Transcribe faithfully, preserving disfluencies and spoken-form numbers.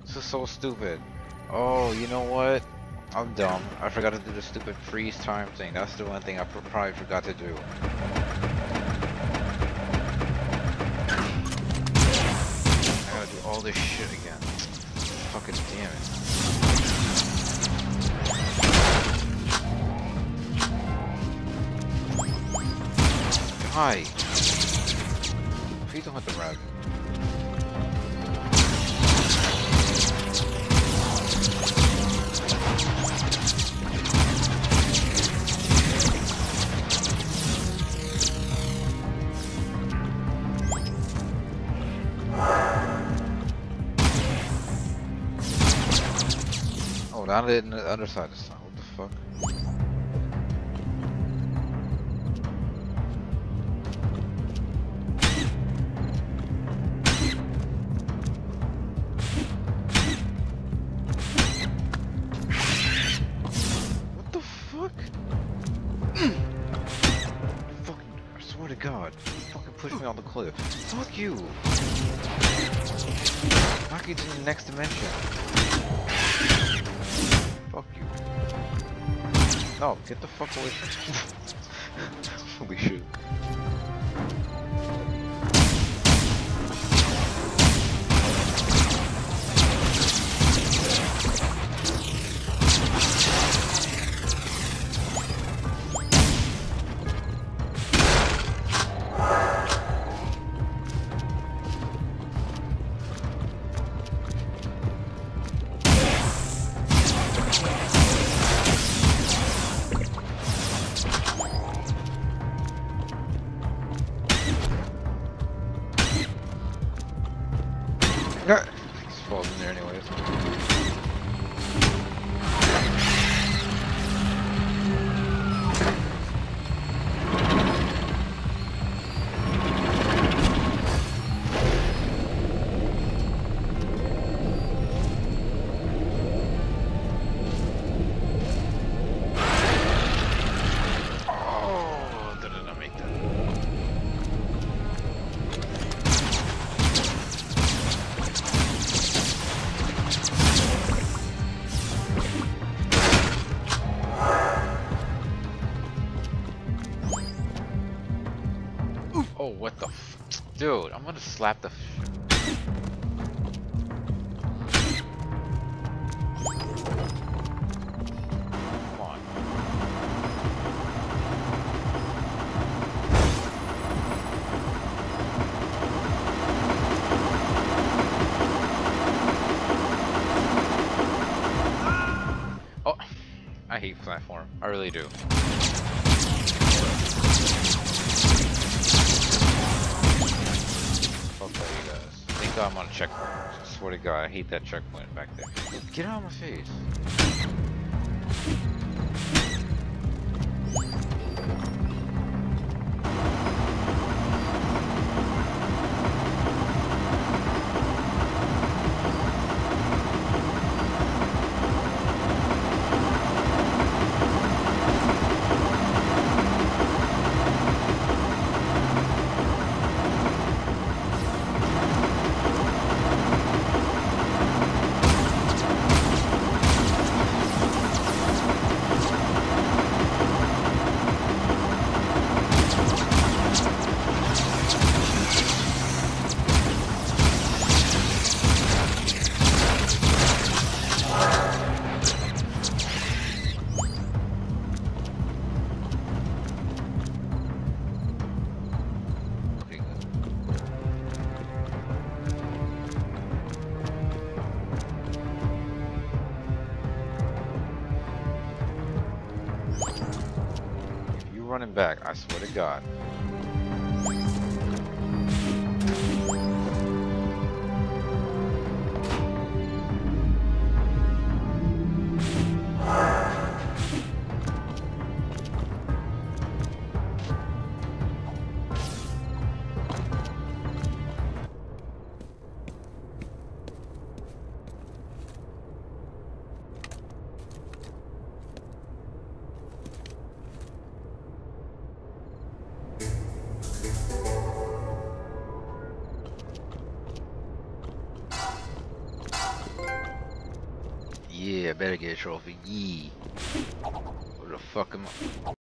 This is so stupid. Oh, you know what? I'm dumb. I forgot to do the stupid freeze time thing. That's the one thing I pr probably forgot to do. I gotta do all this shit again. Fucking damn it. Hi. Please don't hit the rug. Oh, down it on the other side this time. What the fuck? What the fuck? Fucking, I swear to God. Fucking push me on the cliff. Fuck you. Knock you to the next dimension. Fuck you. No, get the fuck away from me. Holy shit. He falls in there anyways. Oh, did I not make that? Oh, what the f- Dude, I'm gonna slap the f- Come on. Oh, I hate platform. I really do. Fuck all you guys. Thank God I'm on a checkpoint. I swear to God, I hate that checkpoint back there. Get out of my face. Running back, I swear to God. Yeah, I better get a trophy. Yee. Where the fuck am I?